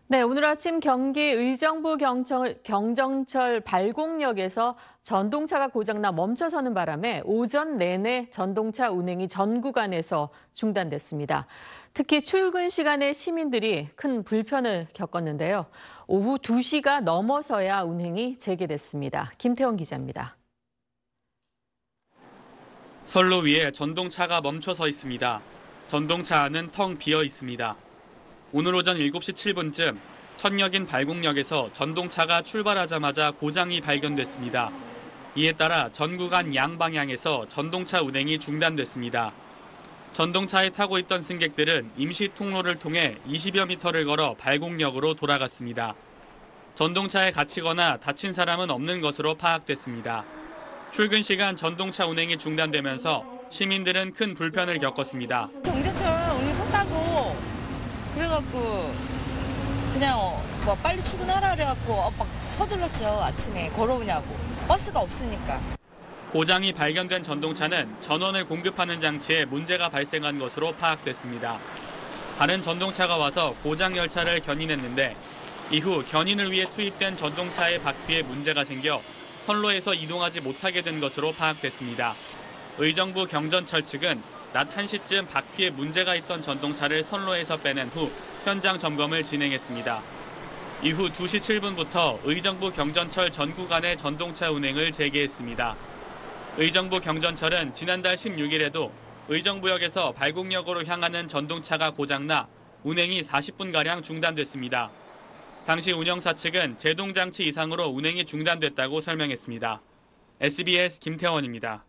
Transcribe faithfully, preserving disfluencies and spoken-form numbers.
네, 오늘 아침 경기 의정부 경청, 경정철 발곡역에서 전동차가 고장나 멈춰서는 바람에 오전 내내 전동차 운행이 전 구간에서 중단됐습니다. 특히 출근 시간에 시민들이 큰 불편을 겪었는데요. 오후 두 시가 넘어서야 운행이 재개됐습니다. 김태원 기자입니다. 선로 위에 전동차가 멈춰 서 있습니다. 전동차 안은 텅 비어 있습니다. 오늘 오전 일곱 시 칠 분쯤 첫역인 발곡역에서 전동차가 출발하자마자 고장이 발견됐습니다. 이에 따라 전 구간 양방향에서 전동차 운행이 중단됐습니다. 전동차에 타고 있던 승객들은 임시 통로를 통해 이십여 미터를 걸어 발곡역으로 돌아갔습니다. 전동차에 갇히거나 다친 사람은 없는 것으로 파악됐습니다. 출근 시간 전동차 운행이 중단되면서 시민들은 큰 불편을 겪었습니다. 경전철 오늘 섰다고 그래갖고 그냥 어, 뭐 빨리 출근하라 그래갖고 어, 막 서둘렀죠. 아침에 걸어오냐고. 버스가 없으니까. 고장이 발견된 전동차는 전원을 공급하는 장치에 문제가 발생한 것으로 파악됐습니다. 다른 전동차가 와서 고장 열차를 견인했는데 이후 견인을 위해 투입된 전동차의 바퀴에 문제가 생겨 선로에서 이동하지 못하게 된 것으로 파악됐습니다. 의정부 경전철 측은 낮 한 시쯤 바퀴에 문제가 있던 전동차를 선로에서 빼낸 후 현장 점검을 진행했습니다. 이후 두 시 칠 분부터 의정부 경전철 전 구간의 전동차 운행을 재개했습니다. 의정부 경전철은 지난달 십육 일에도 의정부역에서 발곡역으로 향하는 전동차가 고장나 운행이 사십 분가량 중단됐습니다. 당시 운영사 측은 제동장치 이상으로 운행이 중단됐다고 설명했습니다. 에스비에스 김태원입니다.